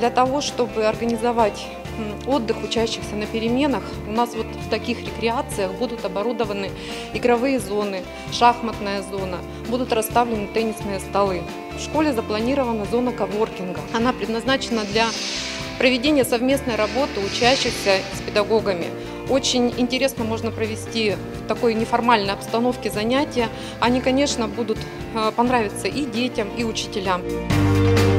Для того, чтобы организовать отдых учащихся на переменах, у нас вот в таких рекреациях будут оборудованы игровые зоны, шахматная зона, будут расставлены теннисные столы. В школе запланирована зона коворкинга. Она предназначена для проведения совместной работы учащихся с педагогами. Очень интересно можно провести в такой неформальной обстановке занятия. Они, конечно, будут понравиться и детям, и учителям.